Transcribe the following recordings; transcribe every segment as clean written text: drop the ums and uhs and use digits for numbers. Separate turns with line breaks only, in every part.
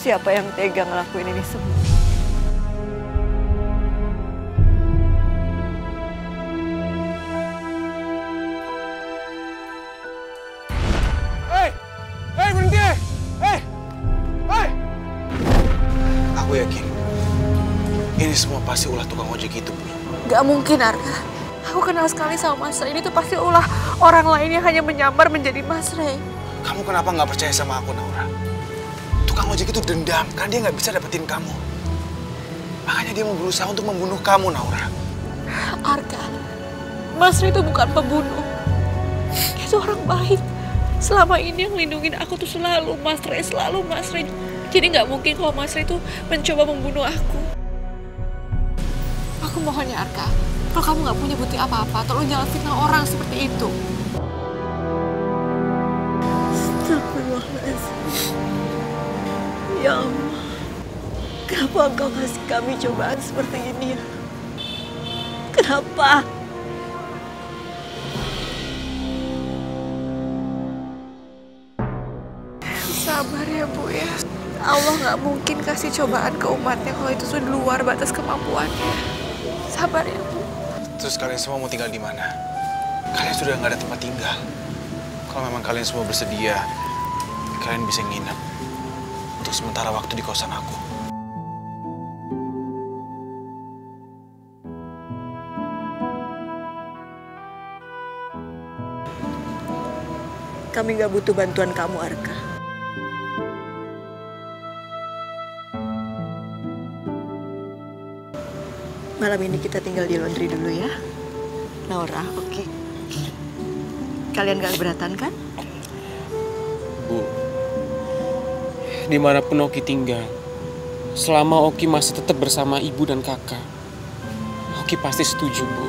siapa yang tega ngelakuin ini semua.
Berhenti! Aku yakin ini semua pasti ulah tukang ojek itu, Bu.
Gak mungkin, Arka. Aku kenal sekali sama Mas Ray. Ini tuh pasti ulah orang lain yang hanya menyamar menjadi Mas Ray.
Kamu kenapa nggak percaya sama aku, Naura? Tukang ojek itu dendam, karena dia nggak bisa dapetin kamu. Makanya dia mau berusaha untuk membunuh kamu, Naura.
Arka, Mas Ray itu bukan pembunuh. Itu orang baik. Selama ini yang lindungin aku tuh selalu Mas Ray, selalu Mas Ray. Jadi nggak mungkin kalau Mas Ray itu mencoba membunuh aku. Aku mohon ya Arka, kalau kamu nggak punya bukti apa-apa, tolong jangan fitnah orang seperti itu. Astagfirullahaladzim. Ya Allah, kenapa Engkau kasih kami cobaan seperti ini ya? Kenapa? Sabar ya Bu ya. Allah nggak mungkin kasih cobaan ke umatnya kalau itu sudah luar batas kemampuannya. Sabar ya Bu.
Terus kalian semua mau tinggal di mana? Kalian sudah nggak ada tempat tinggal. Kalau memang kalian semua bersedia, kalian bisa nginep untuk sementara waktu di kosan aku.
Kami nggak butuh bantuan kamu, Arka. Malam ini kita tinggal di laundry dulu ya. Naura, oke. Kalian gak keberatan kan?
Bu, dimanapun Oki tinggal, selama Oki masih tetap bersama ibu dan kakak, Oki pasti setuju, Bu.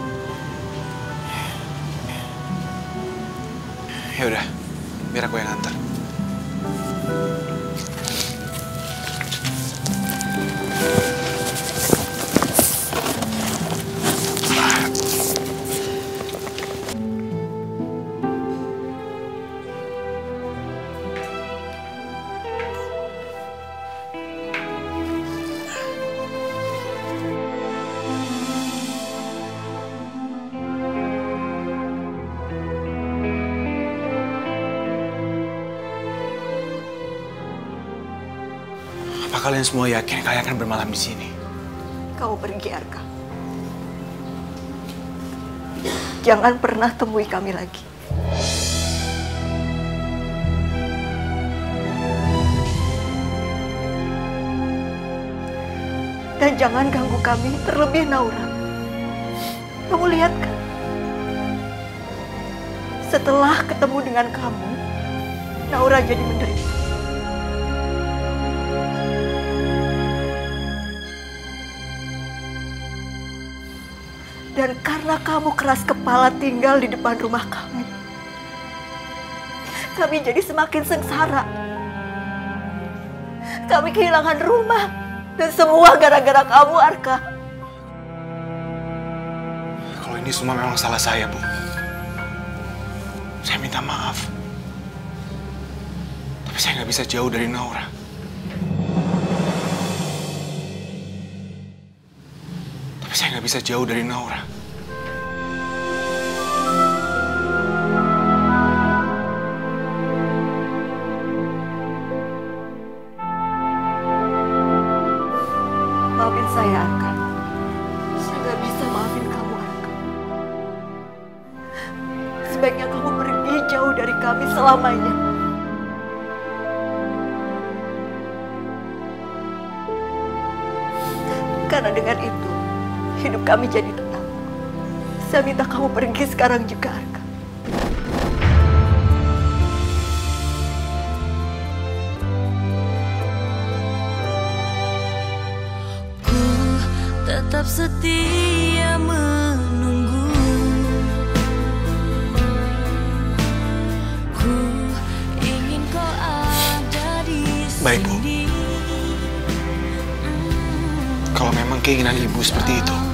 Ya udah, biar aku yang antar. Apa kalian semua yakin kalian akan bermalam di sini?
Kamu pergi, Arka. Jangan pernah temui kami lagi. Dan jangan ganggu kami, terlebih Naura. Kamu lihat kan? Setelah ketemu dengan kamu, Naura jadi menderita. Dan karena kamu keras kepala tinggal di depan rumah kami jadi semakin sengsara. Kami kehilangan rumah. Dan semua gara-gara kamu, Arka.
Kalau ini semua memang salah saya, Bu. Saya minta maaf. Tapi saya nggak bisa jauh dari Naura. Saya nggak bisa jauh dari Naura.
Maafin saya, Arka. Saya nggak bisa maafin kamu, Arka. Sebaiknya kamu pergi jauh dari kami selamanya. Karena dengan itu, hidup kami jadi tenang. Saya minta kamu pergi sekarang juga, Arka.
Ku tetap setia menunggu. Ku ingin kau ada di sini.
Baik, Bu. Kalau memang keinginan Ibu seperti itu,